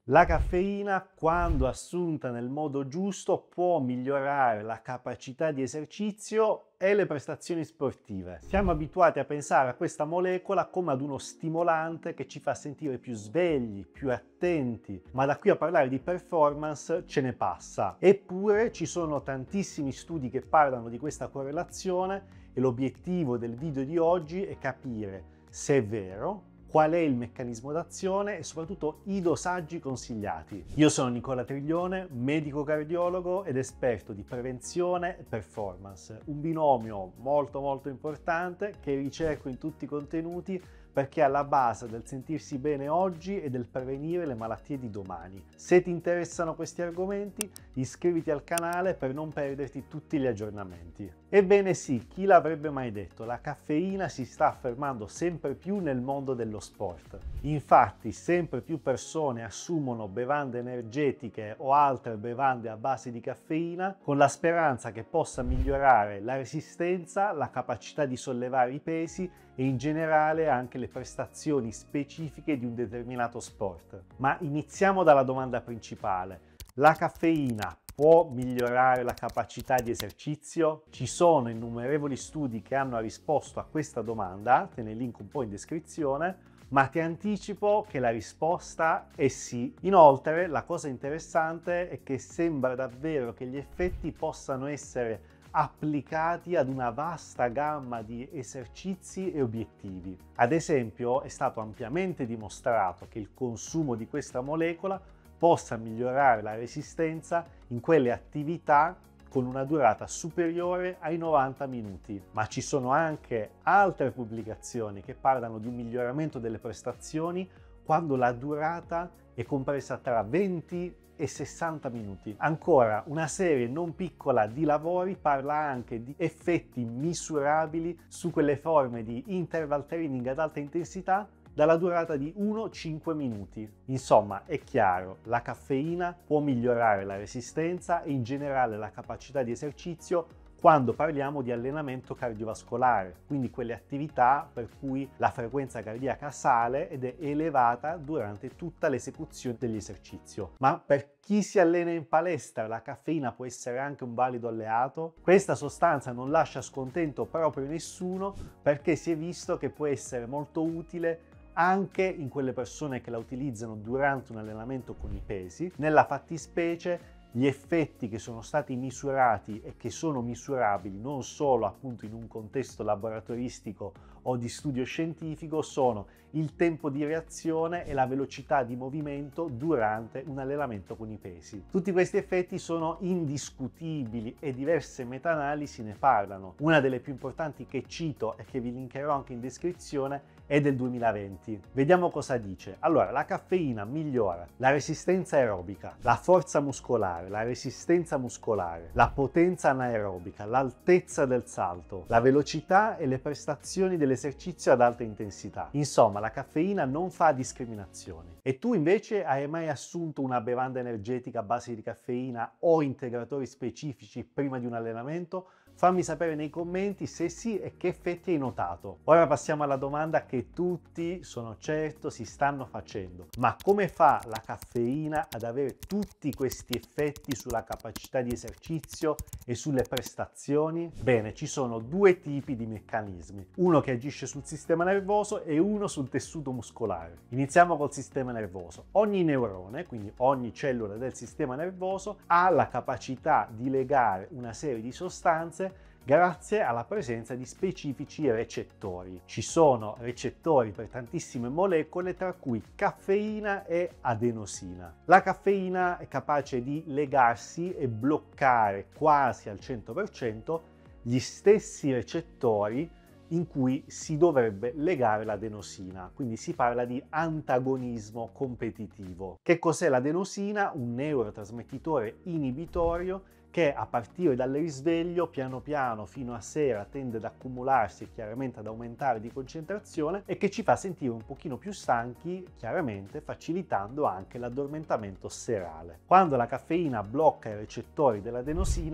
La caffeina, quando assunta nel modo giusto, può migliorare la capacità di esercizio e le prestazioni sportive. Siamo abituati a pensare a questa molecola come ad uno stimolante che ci fa sentire più svegli, più attenti, ma da qui a parlare di performance ce ne passa. Eppure ci sono tantissimi studi che parlano di questa correlazione e l'obiettivo del video di oggi è capire se è vero, qual è il meccanismo d'azione e soprattutto i dosaggi consigliati. Io sono Nicola Triglione, medico cardiologo ed esperto di prevenzione e performance, un binomio molto importante che ricerco in tutti i contenuti perché è alla base del sentirsi bene oggi e del prevenire le malattie di domani. Se ti interessano questi argomenti, iscriviti al canale per non perderti tutti gli aggiornamenti. Ebbene sì, chi l'avrebbe mai detto? La caffeina si sta affermando sempre più nel mondo dello sport. Infatti, sempre più persone assumono bevande energetiche o altre bevande a base di caffeina con la speranza che possa migliorare la resistenza, la capacità di sollevare i pesi e in generale anche le prestazioni specifiche di un determinato sport. Ma iniziamo dalla domanda principale. La caffeina può migliorare la capacità di esercizio? Ci sono innumerevoli studi che hanno risposto a questa domanda, te ne linko un po' in descrizione, ma ti anticipo che la risposta è sì. Inoltre, la cosa interessante è che sembra davvero che gli effetti possano essere applicati ad una vasta gamma di esercizi e obiettivi. Ad esempio, è stato ampiamente dimostrato che il consumo di questa molecola possa migliorare la resistenza in quelle attività con una durata superiore ai 90 minuti. Ma ci sono anche altre pubblicazioni che parlano di un miglioramento delle prestazioni quando la durata è compresa tra 20 e 60 minuti. Ancora, una serie non piccola di lavori parla anche di effetti misurabili su quelle forme di interval training ad alta intensità dalla durata di 1-5 minuti. Insomma, è chiaro, la caffeina può migliorare la resistenza e in generale la capacità di esercizio quando parliamo di allenamento cardiovascolare, quindi quelle attività per cui la frequenza cardiaca sale ed è elevata durante tutta l'esecuzione dell'esercizio. Ma per chi si allena in palestra la caffeina può essere anche un valido alleato? Questa sostanza non lascia scontento proprio nessuno perché si è visto che può essere molto utile anche in quelle persone che la utilizzano durante un allenamento con i pesi. Nella fattispecie gli effetti che sono stati misurati e che sono misurabili non solo appunto in un contesto laboratoristico o di studio scientifico sono il tempo di reazione e la velocità di movimento durante un allenamento con i pesi. Tutti questi effetti sono indiscutibili e diverse meta-analisi ne parlano. Una delle più importanti che cito e che vi linkerò anche in descrizione è del 2020. Vediamo cosa dice. Allora, la caffeina migliora la resistenza aerobica, la forza muscolare, la resistenza muscolare, la potenza anaerobica, l'altezza del salto, la velocità e le prestazioni dell'esercizio ad alta intensità. Insomma, la caffeina non fa discriminazioni. E tu invece hai mai assunto una bevanda energetica a base di caffeina o integratori specifici prima di un allenamento? Fammi sapere nei commenti se sì e che effetti hai notato. Ora passiamo alla domanda che tutti, sono certo, si stanno facendo. Ma come fa la caffeina ad avere tutti questi effetti sulla capacità di esercizio e sulle prestazioni? Bene, ci sono due tipi di meccanismi. Uno che agisce sul sistema nervoso e uno sul tessuto muscolare. Iniziamo col sistema nervoso. Ogni neurone, quindi ogni cellula del sistema nervoso, ha la capacità di legare una serie di sostanze grazie alla presenza di specifici recettori. Ci sono recettori per tantissime molecole, tra cui caffeina e adenosina. La caffeina è capace di legarsi e bloccare quasi al 100% gli stessi recettori in cui si dovrebbe legare l'adenosina, quindi si parla di antagonismo competitivo. Che cos'è l'adenosina? Un neurotrasmettitore inibitorio che a partire dal risveglio piano piano fino a sera tende ad accumularsi e chiaramente ad aumentare di concentrazione e che ci fa sentire un pochino più stanchi, chiaramente facilitando anche l'addormentamento serale. Quando la caffeina blocca i recettori dell'adenosina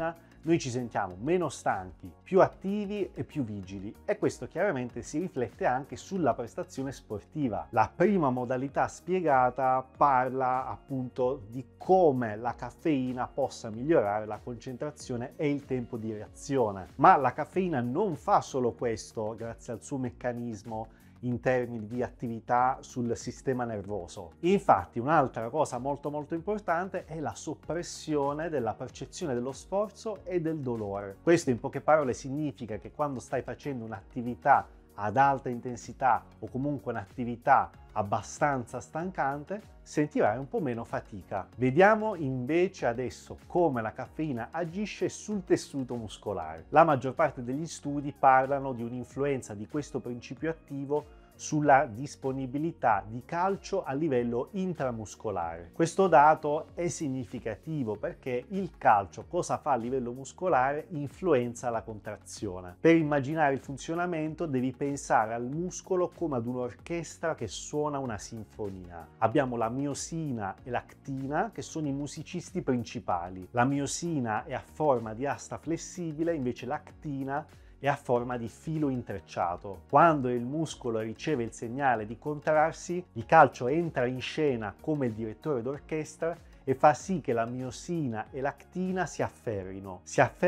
noi ci sentiamo meno stanchi, più attivi e più vigili, e questo chiaramente si riflette anche sulla prestazione sportiva. La prima modalità spiegata parla appunto di come la caffeina possa migliorare la concentrazione e il tempo di reazione, ma la caffeina non fa solo questo grazie al suo meccanismo in termini di attività sul sistema nervoso. Infatti un'altra cosa molto importante è la soppressione della percezione dello sforzo e del dolore. Questo in poche parole significa che quando stai facendo un'attività ad alta intensità o comunque un'attività abbastanza stancante, sentirai un po' meno fatica. Vediamo invece adesso come la caffeina agisce sul tessuto muscolare. La maggior parte degli studi parlano di un'influenza di questo principio attivo sulla disponibilità di calcio a livello intramuscolare. Questo dato è significativo perché il calcio cosa fa a livello muscolare? Influenza la contrazione. Per immaginare il funzionamento devi pensare al muscolo come ad un'orchestra che suona una sinfonia. Abbiamo la miosina e l'actina che sono i musicisti principali. La miosina è a forma di asta flessibile, invece l'actina è a forma di filo intrecciato. Quando il muscolo riceve il segnale di contrarsi, il calcio entra in scena come il direttore d'orchestra e fa sì che la miosina e l'actina si afferrino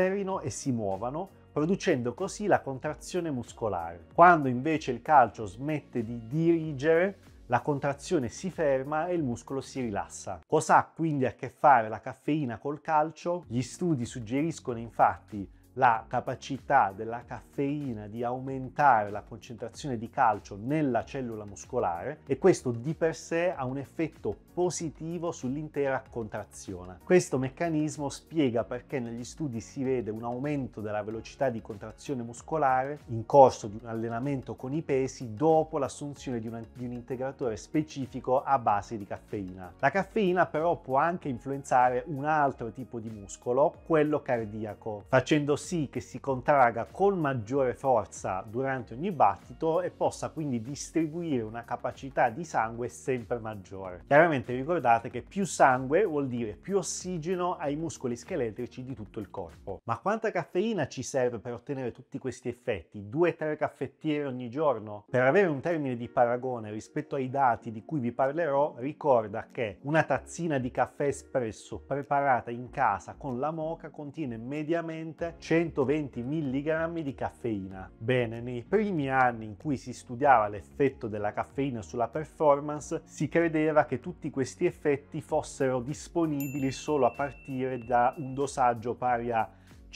e si muovano, producendo così la contrazione muscolare. Quando invece il calcio smette di dirigere, la contrazione si ferma e il muscolo si rilassa. Cosa ha quindi a che fare la caffeina col calcio? Gli studi suggeriscono infatti la capacità della caffeina di aumentare la concentrazione di calcio nella cellula muscolare, e questo di per sé ha un effetto positivo sull'intera contrazione. Questo meccanismo spiega perché negli studi si vede un aumento della velocità di contrazione muscolare in corso di un allenamento con i pesi dopo l'assunzione di un integratore specifico a base di caffeina. La caffeina però può anche influenzare un altro tipo di muscolo, quello cardiaco, facendo sì che si contragga con maggiore forza durante ogni battito e possa quindi distribuire una capacità di sangue sempre maggiore. Chiaramente ricordate che più sangue vuol dire più ossigeno ai muscoli scheletrici di tutto il corpo. Ma quanta caffeina ci serve per ottenere tutti questi effetti? 2-3 caffettiere ogni giorno? Per avere un termine di paragone rispetto ai dati di cui vi parlerò, ricorda che una tazzina di caffè espresso preparata in casa con la moka contiene mediamente 120 mg di caffeina. Bene, nei primi anni in cui si studiava l'effetto della caffeina sulla performance, si credeva che tutti questi effetti fossero disponibili solo a partire da un dosaggio pari a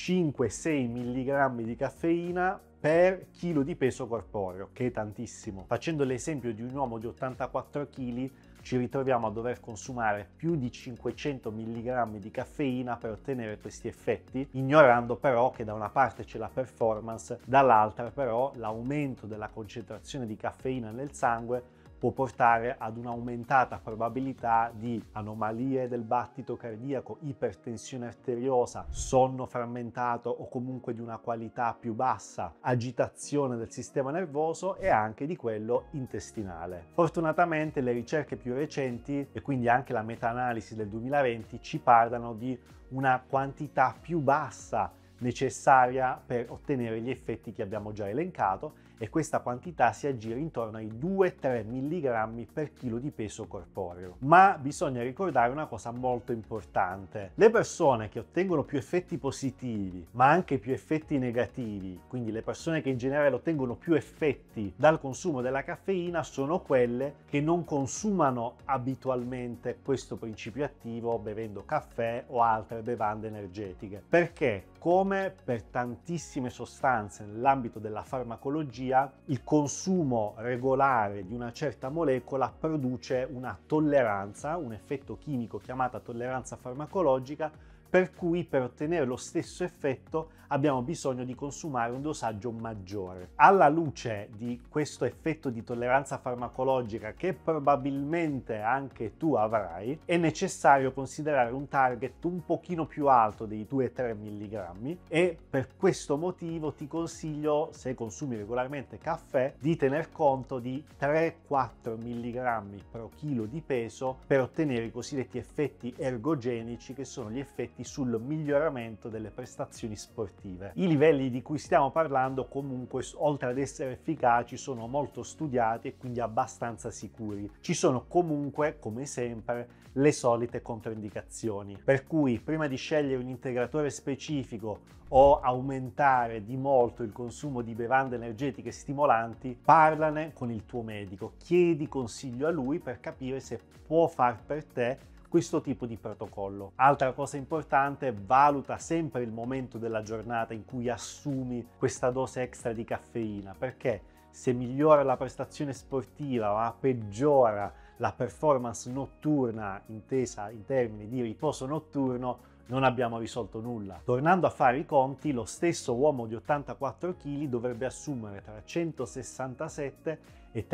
5-6 mg di caffeina per chilo di peso corporeo, che è tantissimo. Facendo l'esempio di un uomo di 84 kg, ci ritroviamo a dover consumare più di 500 mg di caffeina per ottenere questi effetti, ignorando però che da una parte c'è la performance, dall'altra però l'aumento della concentrazione di caffeina nel sangue può portare ad un'aumentata probabilità di anomalie del battito cardiaco, ipertensione arteriosa, sonno frammentato o comunque di una qualità più bassa, agitazione del sistema nervoso e anche di quello intestinale. Fortunatamente le ricerche più recenti e quindi anche la meta-analisi del 2020 ci parlano di una quantità più bassa necessaria per ottenere gli effetti che abbiamo già elencato, e questa quantità si aggira intorno ai 2-3 mg per chilo di peso corporeo. Ma bisogna ricordare una cosa molto importante: le persone che ottengono più effetti positivi ma anche più effetti negativi, quindi le persone che in generale ottengono più effetti dal consumo della caffeina, sono quelle che non consumano abitualmente questo principio attivo bevendo caffè o altre bevande energetiche, perché come per tantissime sostanze nell'ambito della farmacologia, il consumo regolare di una certa molecola produce una tolleranza, un effetto chimico chiamata tolleranza farmacologica, per cui per ottenere lo stesso effetto abbiamo bisogno di consumare un dosaggio maggiore. Alla luce di questo effetto di tolleranza farmacologica, che probabilmente anche tu avrai, è necessario considerare un target un pochino più alto dei 2-3 mg, e per questo motivo ti consiglio, se consumi regolarmente caffè, di tener conto di 3-4 mg per chilo di peso per ottenere i cosiddetti effetti ergogenici, che sono gli effetti concentrati sul miglioramento delle prestazioni sportive. I livelli di cui stiamo parlando comunque, oltre ad essere efficaci, sono molto studiati e quindi abbastanza sicuri. Ci sono comunque, come sempre, le solite controindicazioni, per cui prima di scegliere un integratore specifico o aumentare di molto il consumo di bevande energetiche stimolanti, parlane con il tuo medico, chiedi consiglio a lui per capire se può far per te questo tipo di protocollo. Altra cosa importante, valuta sempre il momento della giornata in cui assumi questa dose extra di caffeina, perché se migliora la prestazione sportiva ma peggiora la performance notturna, intesa in termini di riposo notturno, non abbiamo risolto nulla. Tornando a fare i conti, lo stesso uomo di 84 kg dovrebbe assumere tra 167 e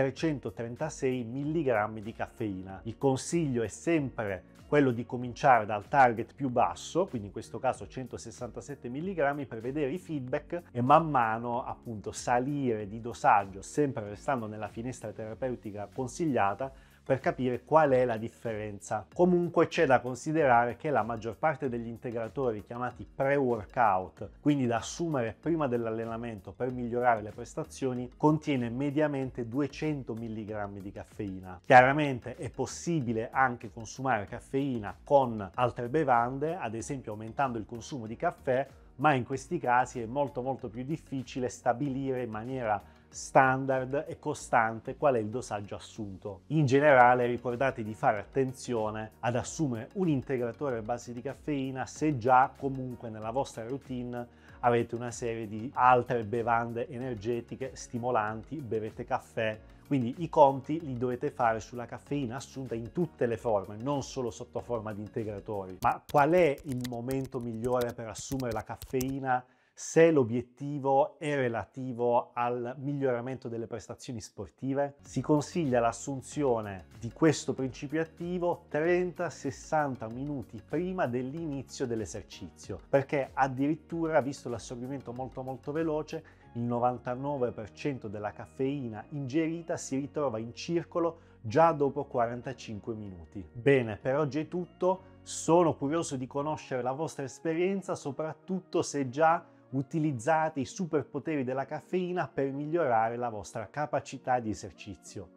336 mg di caffeina. Il consiglio è sempre quello di cominciare dal target più basso, quindi in questo caso 167 mg, per vedere i feedback e man mano appunto salire di dosaggio, sempre restando nella finestra terapeutica consigliata, per capire qual è la differenza. Comunque c'è da considerare che la maggior parte degli integratori chiamati pre-workout, quindi da assumere prima dell'allenamento per migliorare le prestazioni, contiene mediamente 200 mg di caffeina. Chiaramente è possibile anche consumare caffeina con altre bevande, ad esempio aumentando il consumo di caffè, ma in questi casi è molto più difficile stabilire in maniera standard e costante qual è il dosaggio assunto. In generale ricordate di fare attenzione ad assumere un integratore a base di caffeina se già comunque nella vostra routine avete una serie di altre bevande energetiche stimolanti, bevete caffè. Quindi i conti li dovete fare sulla caffeina assunta in tutte le forme, non solo sotto forma di integratori. Ma qual è il momento migliore per assumere la caffeina se l'obiettivo è relativo al miglioramento delle prestazioni sportive? Si consiglia l'assunzione di questo principio attivo 30-60 minuti prima dell'inizio dell'esercizio, perché addirittura, visto l'assorbimento molto veloce, il 99% della caffeina ingerita si ritrova in circolo già dopo 45 minuti. Bene, per oggi è tutto. Sono curioso di conoscere la vostra esperienza, soprattutto se già utilizzate i superpoteri della caffeina per migliorare la vostra capacità di esercizio.